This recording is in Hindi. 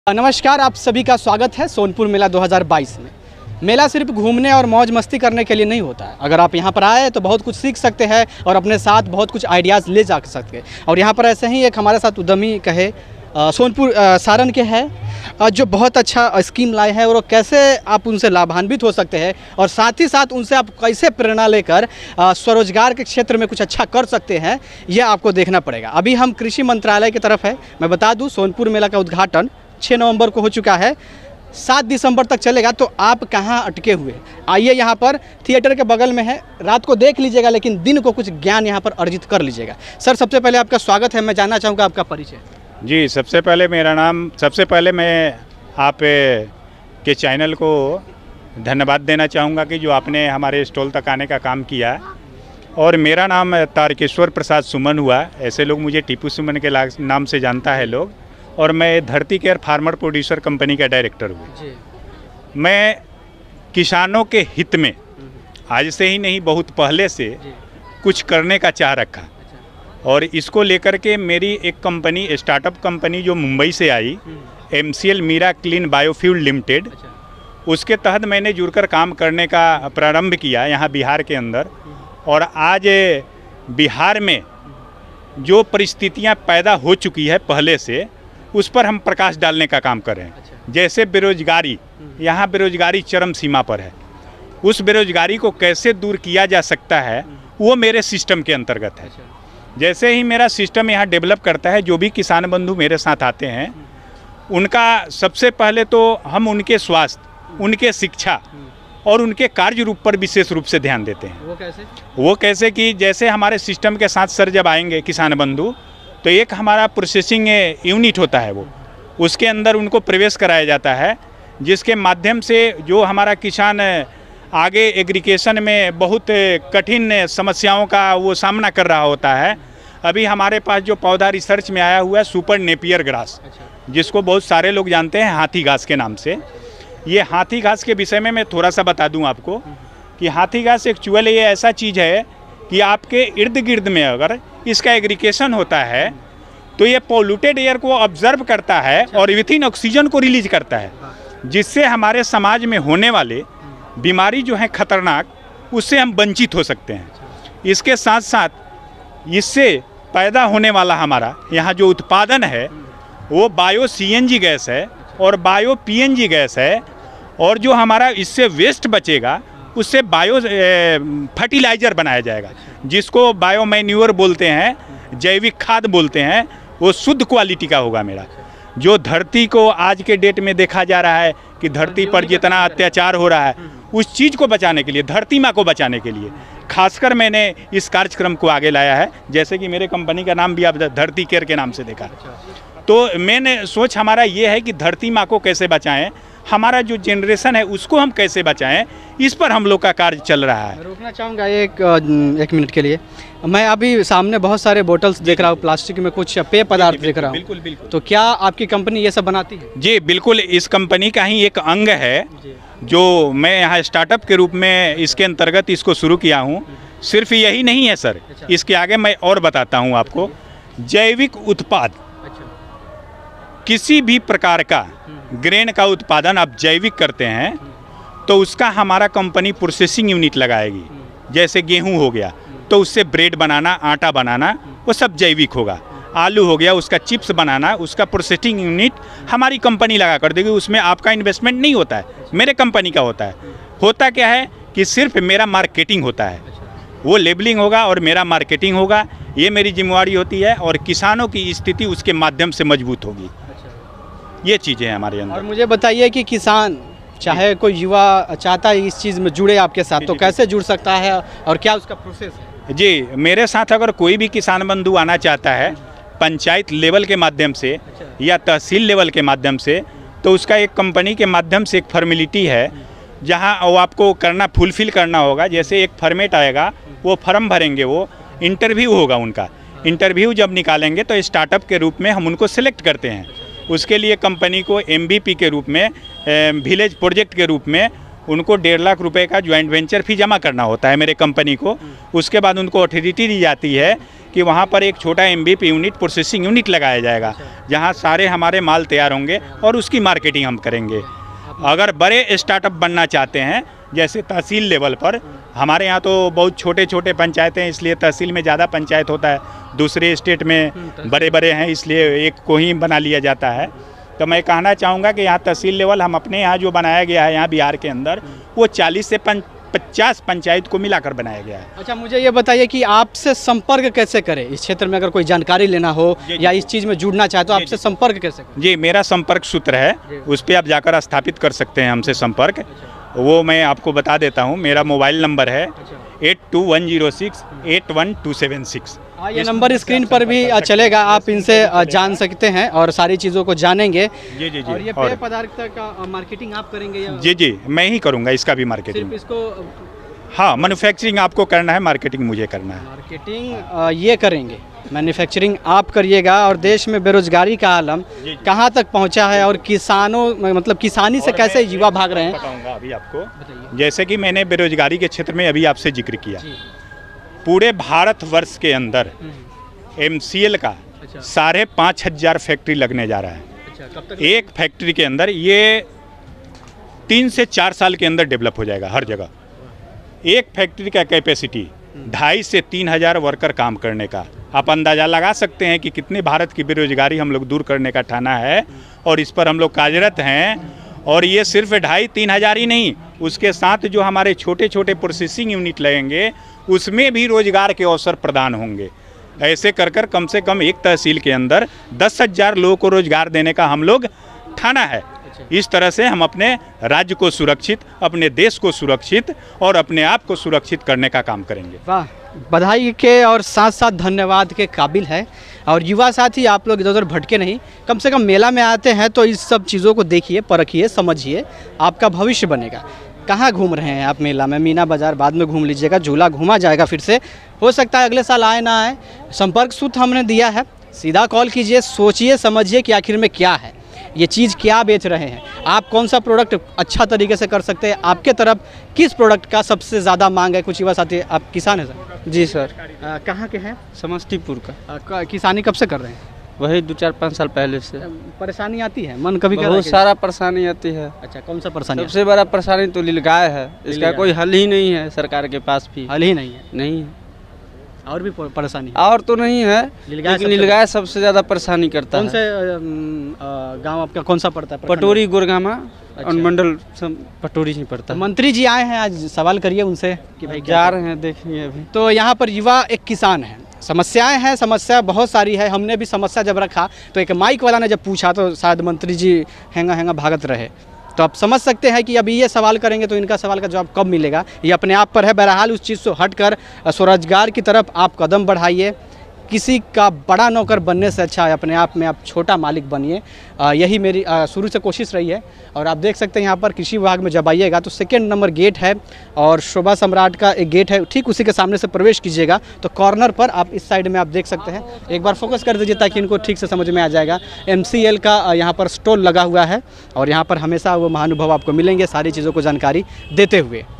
नमस्कार, आप सभी का स्वागत है सोनपुर मेला 2022 में। मेला सिर्फ घूमने और मौज मस्ती करने के लिए नहीं होता है। अगर आप यहाँ पर आए तो बहुत कुछ सीख सकते हैं और अपने साथ बहुत कुछ आइडियाज़ ले जा सकते हैं। और यहाँ पर ऐसे ही एक हमारे साथ उद्यमी कहे सोनपुर सारण के हैं जो बहुत अच्छा स्कीम लाए हैं, और कैसे आप उनसे लाभान्वित हो सकते हैं और साथ ही साथ उनसे आप कैसे प्रेरणा लेकर स्वरोजगार के क्षेत्र में कुछ अच्छा कर सकते हैं, यह आपको देखना पड़ेगा। अभी हम कृषि मंत्रालय की तरफ है। मैं बता दूं, सोनपुर मेला का उद्घाटन 6 नवंबर को हो चुका है, 7 दिसंबर तक चलेगा। तो आप कहाँ अटके हुए? आइए, यहाँ पर थिएटर के बगल में है, रात को देख लीजिएगा लेकिन दिन को कुछ ज्ञान यहाँ पर अर्जित कर लीजिएगा। सर, सबसे पहले आपका स्वागत है। मैं जानना चाहूँगा आपका परिचय। जी, सबसे पहले मैं आप के चैनल को धन्यवाद देना चाहूँगा कि जो आपने हमारे स्टॉल तक आने का काम किया। और मेरा नाम तारकेश्वर प्रसाद सुमन हुआ, ऐसे लोग मुझे टीपू सुमन के नाम से जानता है लोग। और मैं Dharti care farmer producer company का डायरेक्टर हूँ। मैं किसानों के हित में आज से ही नहीं, बहुत पहले से कुछ करने का चाह रखा। और इसको लेकर के मेरी एक कंपनी, स्टार्टअप कंपनी जो मुंबई से आई, MCL Meera clean biofuel limited, उसके तहत मैंने जुड़कर काम करने का प्रारंभ किया यहाँ बिहार के अंदर। और आज बिहार में जो परिस्थितियाँ पैदा हो चुकी है पहले से, उस पर हम प्रकाश डालने का काम कर रहे हैं। जैसे बेरोजगारी, यहाँ बेरोजगारी चरम सीमा पर है। उस बेरोजगारी को कैसे दूर किया जा सकता है, वो मेरे सिस्टम के अंतर्गत है। जैसे ही मेरा सिस्टम यहाँ डेवलप करता है, जो भी किसान बंधु मेरे साथ आते हैं, उनका सबसे पहले तो हम उनके स्वास्थ्य, उनके शिक्षा और उनके कार्य रूप पर विशेष रूप से ध्यान देते हैं। वो कैसे कि जैसे हमारे सिस्टम के साथ सर जब आएंगे किसान बंधु, तो एक हमारा प्रोसेसिंग यूनिट होता है, वो उसके अंदर उनको प्रवेश कराया जाता है, जिसके माध्यम से जो हमारा किसान आगे एग्रीकेशन में बहुत कठिन समस्याओं का वो सामना कर रहा होता है। अभी हमारे पास जो पौधा रिसर्च में आया हुआ है सुपर नेपियर ग्रास, जिसको बहुत सारे लोग जानते हैं हाथी घास के नाम से। ये हाथी घास के विषय में मैं थोड़ा सा बता दूं आपको कि हाथी घास एक्चुअली ये ऐसा चीज़ है कि आपके इर्द गिर्द में अगर इसका एग्रीकेशन होता है तो ये पॉल्यूटेड एयर को ऑब्जर्व करता है और विथिन ऑक्सीजन को रिलीज करता है, जिससे हमारे समाज में होने वाले बीमारी जो है खतरनाक, उससे हम वंचित हो सकते हैं। इसके साथ साथ इससे पैदा होने वाला हमारा यहाँ जो उत्पादन है वो बायो CNG गैस है और बायो PNG गैस है। और जो हमारा इससे वेस्ट बचेगा उससे बायो फर्टिलाइज़र बनाया जाएगा, जिसको बायो मैन्यूअर बोलते हैं, जैविक खाद बोलते हैं। वो शुद्ध क्वालिटी का होगा मेरा। जो धरती को आज के डेट में देखा जा रहा है कि धरती पर जितना अत्याचार हो रहा है, उस चीज़ को बचाने के लिए, धरती माँ को बचाने के लिए खासकर मैंने इस कार्यक्रम को आगे लाया है। जैसे कि मेरे कंपनी का नाम भी आप धरती केयर के नाम से देखा। तो मैंने सोच हमारा ये है कि धरती माँ को कैसे बचाएं, हमारा जो जनरेशन है उसको हम कैसे बचाएं, इस पर हम लोग का कार्य चल रहा है। रोकना चाहूँगा एक मिनट के लिए। मैं अभी सामने बहुत सारे बोतल्स देख रहा हूँ, प्लास्टिक में कुछ पेय पदार्थ देख रहा हूँ। बिल्कुल। तो क्या आपकी कंपनी ये सब बनाती है? जी बिल्कुल, इस कंपनी का ही एक अंग है जो मैं यहाँ स्टार्टअप के रूप में इसके अंतर्गत इसको शुरू किया हूँ। सिर्फ यही नहीं है सर, इसके आगे मैं और बताता हूँ आपको। जैविक उत्पाद, किसी भी प्रकार का ग्रेन का उत्पादन आप जैविक करते हैं तो उसका हमारा कंपनी प्रोसेसिंग यूनिट लगाएगी। जैसे गेहूं हो गया तो उससे ब्रेड बनाना, आटा बनाना, वो सब जैविक होगा। आलू हो गया, उसका चिप्स बनाना, उसका प्रोसेसिंग यूनिट हमारी कंपनी लगा कर देगी। उसमें आपका इन्वेस्टमेंट नहीं होता है, मेरे कंपनी का होता है। होता क्या है कि सिर्फ मेरा मार्केटिंग होता है, वो लेबलिंग होगा और मेरा मार्केटिंग होगा, ये मेरी जिम्मेवारी होती है। और किसानों की स्थिति उसके माध्यम से मजबूत होगी। ये चीज़ें हैं हमारे अंदर। और मुझे बताइए कि किसान चाहे कोई युवा चाहता है इस चीज़ में जुड़े आपके साथ, तो कैसे जुड़ सकता है और क्या उसका प्रोसेस है? जी, मेरे साथ अगर कोई भी किसान बंधु आना चाहता है पंचायत लेवल के माध्यम से या तहसील लेवल के माध्यम से, तो उसका एक कंपनी के माध्यम से एक फॉर्मेलिटी है जहां वो आपको फुलफिल करना होगा। जैसे एक फॉर्मेट आएगा, वो फॉर्म भरेंगे, वो इंटरव्यू होगा उनका। इंटरव्यू जब निकालेंगे तो स्टार्टअप के रूप में हम उनको सिलेक्ट करते हैं। उसके लिए कंपनी को MVP के रूप में, विलेज प्रोजेक्ट के रूप में उनको 1.5 लाख रुपए का ज्वाइंट वेंचर फी जमा करना होता है मेरे कंपनी को। उसके बाद उनको अथॉरिटी दी जाती है कि वहाँ पर एक छोटा MVP यूनिट, प्रोसेसिंग यूनिट लगाया जाएगा, जहाँ सारे हमारे माल तैयार होंगे और उसकी मार्केटिंग हम करेंगे। अगर बड़े स्टार्टअप बनना चाहते हैं, जैसे तहसील लेवल पर, हमारे यहाँ तो बहुत छोटे छोटे पंचायतें हैं, इसलिए तहसील में ज़्यादा पंचायत होता है, दूसरे स्टेट में बड़े बड़े हैं, इसलिए एक को ही बना लिया जाता है। तो मैं कहना चाहूँगा कि यहाँ तहसील लेवल हम अपने यहाँ जो बनाया गया है यहाँ बिहार के अंदर, वो 40 से 50 पंचायत को मिलाकर बनाया गया है। अच्छा, मुझे ये बताइए कि आपसे संपर्क कैसे करें इस क्षेत्र में, अगर कोई जानकारी लेना हो या इस चीज़ में जुड़ना चाहे तो आपसे संपर्क कैसे करें? जी, मेरा संपर्क सूत्र है, उस पर आप जाकर स्थापित कर सकते हैं हमसे संपर्क। वो मैं आपको बता देता हूँ। मेरा मोबाइल नंबर है 8210681276। ये नंबर स्क्रीन पर भी चलेगा, आप इनसे जान सकते हैं और सारी चीज़ों को जानेंगे। जी जी जी। और ये पेय पदार्थ का मार्केटिंग आप करेंगे या? जी जी, मैं ही करूँगा इसका भी मार्केटिंग। सिर्फ इसको? हाँ, मैन्युफैक्चरिंग आपको करना है, मार्केटिंग मुझे करना है। मार्केटिंग ये करेंगे, मैन्युफैक्चरिंग आप करिएगा। और देश में बेरोजगारी का आलम कहाँ तक पहुँचा है और किसानों, मतलब किसानी से कैसे युवा भाग रहे हैं, बताऊंगा अभी आपको। जैसे कि मैंने बेरोजगारी के क्षेत्र में अभी आपसे जिक्र किया, पूरे भारतवर्ष के अंदर MCL का 5,500 फैक्ट्री लगने जा रहा है। एक फैक्ट्री के अंदर ये 3 से 4 साल के अंदर डेवलप हो जाएगा हर जगह। एक फैक्ट्री का कैपेसिटी 2,500 से 3,000 वर्कर काम करने का। आप अंदाज़ा लगा सकते हैं कि कितने भारत की बेरोजगारी हम लोग दूर करने का ठाना है, और इस पर हम लोग कार्यरत हैं। और ये सिर्फ 2,500-3 हज़ार ही नहीं, उसके साथ जो हमारे छोटे छोटे प्रोसेसिंग यूनिट लगेंगे उसमें भी रोजगार के अवसर प्रदान होंगे। ऐसे कर कर कम से कम एक तहसील के अंदर 10,000 लोगों को रोजगार देने का हम लोग ठाना है। इस तरह से हम अपने राज्य को सुरक्षित, अपने देश को सुरक्षित और अपने आप को सुरक्षित करने का काम करेंगे। वाह, बधाई के और साथ साथ धन्यवाद के काबिल है। और युवा साथी, आप लोग इधर उधर भटके नहीं, कम से कम मेला में आते हैं तो इस सब चीज़ों को देखिए, परखिए, समझिए, आपका भविष्य बनेगा। कहाँ घूम रहे हैं आप मेला में? मीना बाज़ार बाद में घूम लीजिएगा, झूला घूमा जाएगा फिर से, हो सकता है अगले साल आए ना आए। संपर्क सूत्र हमने दिया है, सीधा कॉल कीजिए, सोचिए समझिए कि आखिर में क्या है, ये चीज़ क्या बेच रहे हैं, आप कौन सा प्रोडक्ट अच्छा तरीके से कर सकते हैं, आपके तरफ किस प्रोडक्ट का सबसे ज़्यादा मांग है। कुछ युवा साथी, आप किसान हैं सर? जी सर। कहाँ के हैं? समस्तीपुर का। किसानी कब से कर रहे हैं? वही 2-4-5 साल पहले से। परेशानी आती है, मन कभी बहुत सारा परेशानी आती है। अच्छा, कौन सा परेशानी? सबसे बड़ा परेशानी तो नीलगाय है, इसका कोई हल ही नहीं है, सरकार के पास भी हल ही नहीं है। नहीं है, और भी परेशानी? और तो नहीं है, लेकिन नीलगाय सबसे ज़्यादा परेशानी करता है। कौन से गांव आपका कौन सा पड़ता है? पटोरी गोरगामा मंडल पटोरी ही पड़ता है। मंत्री जी आए हैं आज, सवाल करिए उनसे कि भाई जा रहे हैं, देखेंगे अभी। तो यहाँ पर युवा एक किसान है, समस्याएं हैं, समस्या बहुत सारी है। हमने भी समस्या जब रखा तो एक माइक वाला ने जब पूछा तो शायद मंत्री जी हैंगा भागत रहे। तो आप समझ सकते हैं कि अभी ये सवाल करेंगे तो इनका सवाल का जवाब कब मिलेगा, ये अपने आप पर है। बहरहाल उस चीज़ से हटकर स्वरोजगार की तरफ आप कदम बढ़ाइए। किसी का बड़ा नौकर बनने से अच्छा है अपने आप में आप छोटा मालिक बनिए। यही मेरी शुरू से कोशिश रही है। और आप देख सकते हैं यहाँ पर कृषि विभाग में जब आइएगा तो 2 नंबर गेट है और शोभा सम्राट का एक गेट है, ठीक उसी के सामने से प्रवेश कीजिएगा तो कॉर्नर पर आप इस साइड में आप देख सकते हैं। एक बार फोकस कर दीजिए ताकि इनको ठीक से समझ में आ जाएगा। MCL का यहाँ पर स्टॉल लगा हुआ है और यहाँ पर हमेशा वो महानुभाव आपको मिलेंगे सारी चीज़ों को जानकारी देते हुए।